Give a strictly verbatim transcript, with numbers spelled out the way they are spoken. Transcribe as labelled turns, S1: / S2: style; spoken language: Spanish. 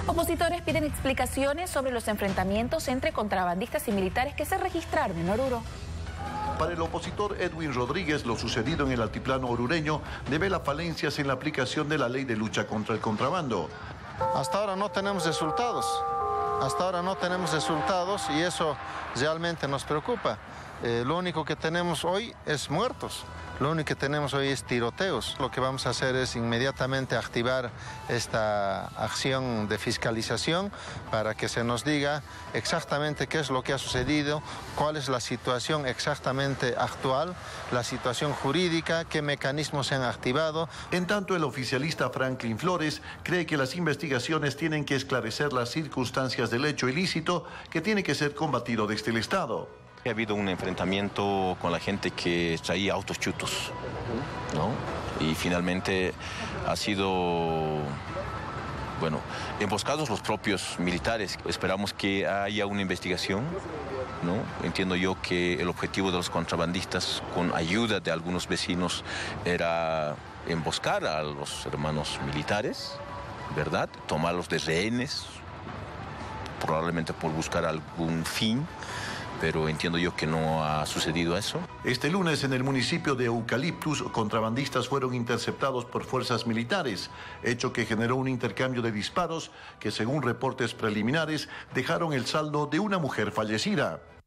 S1: Opositores piden explicaciones sobre los enfrentamientos entre contrabandistas y militares que se registraron en Oruro.
S2: Para el opositor Edwin Rodríguez, lo sucedido en el altiplano orureño devela falencias en la aplicación de la ley de lucha contra el contrabando.
S3: Hasta ahora no tenemos resultados, hasta ahora no tenemos resultados y eso realmente nos preocupa. Eh, lo único que tenemos hoy es muertos, lo único que tenemos hoy es tiroteos. Lo que vamos a hacer es inmediatamente activar esta acción de fiscalización para que se nos diga exactamente qué es lo que ha sucedido, cuál es la situación exactamente actual, la situación jurídica, qué mecanismos se han activado.
S2: En tanto, el oficialista Franklin Flores cree que las investigaciones tienen que esclarecer las circunstancias del hecho ilícito que tiene que ser combatido desde el Estado.
S4: Ha habido un enfrentamiento con la gente que traía autos chutos, ¿no? Y finalmente ha sido, bueno, emboscados los propios militares. Esperamos que haya una investigación, ¿no? Entiendo yo que el objetivo de los contrabandistas, con ayuda de algunos vecinos, era emboscar a los hermanos militares, ¿verdad? Tomarlos de rehenes, probablemente por buscar algún fin. Pero entiendo yo que no ha sucedido eso.
S2: Este lunes en el municipio de Eucaliptus, contrabandistas fueron interceptados por fuerzas militares, hecho que generó un intercambio de disparos que, según reportes preliminares, dejaron el saldo de una mujer fallecida.